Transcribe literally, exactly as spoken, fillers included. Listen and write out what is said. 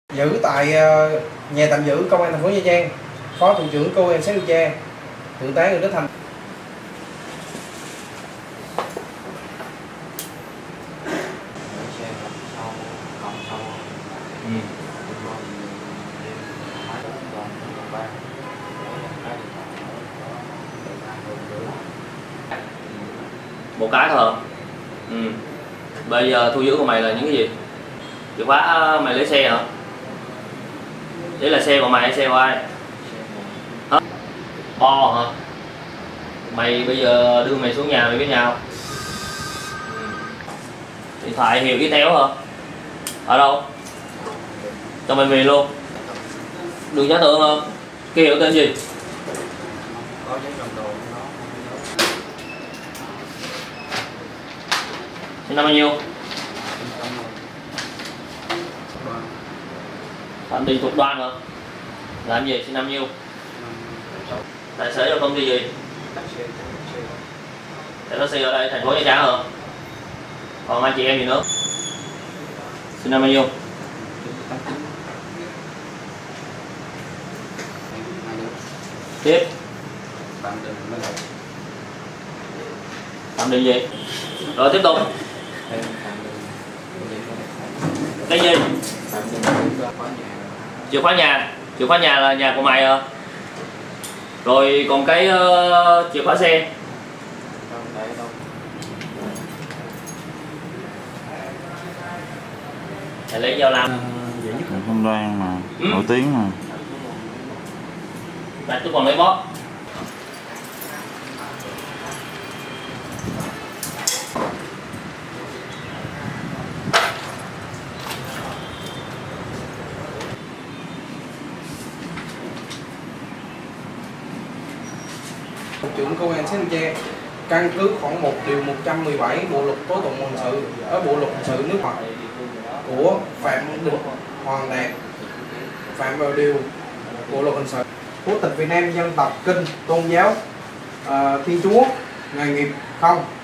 Giữ tại nhà tạm giữ công an thành phố Nha Trang, Phó thủ trưởng cơ quan sát điều tra, Thượng tá Nguyễn Đức Thành. Ừ. Một cái thôi. Ừ. Bây giờ thu giữ của mày là những cái gì? Chìa khóa mày lấy xe hả? Đấy là xe của mày hay xe của ai? Hả? Bo hả? Mày bây giờ đưa mày xuống nhà mày biết nhau. Ừ. Điện thoại hiệu cái téo hả? Ở đâu? Cho mày về luôn. Đường Giá Tượng hả? Cái hiệu tên gì? Có giấy cầm đồ nó. Sinh năm bao nhiêu? Phạm Đình Thuộc Đoan hả? Làm gì? Sinh năm bao nhiêu? Tài xế cho công ty gì? Tài taxi ở đây thành phố Nha Trang hả? Còn anh chị em gì nữa? Sinh năm bao nhiêu? Tiếp. Phạm Đình gì? Rồi tiếp tục. Cái gì? Chìa khóa nhà. Chìa khóa nhà là nhà của mày hả? Rồi còn cái uh, chìa khóa xe. Mày lấy dao làm. Không đoan mà, ừ. nổi tiếng mà. Đây tôi còn lấy bóp. Thủ trưởng công an sát điều tra căn cứ khoảng một điều một trăm mười bảy bộ luật tố tụng hình sự ở bộ luật hình sự nước ngoài của Phạm Đình Hoàng Đạt phạm vào điều bộ luật hình sự quốc tịch Việt Nam, dân tộc Kinh, tôn giáo uh, Thiên Chúa, nghề nghiệp không.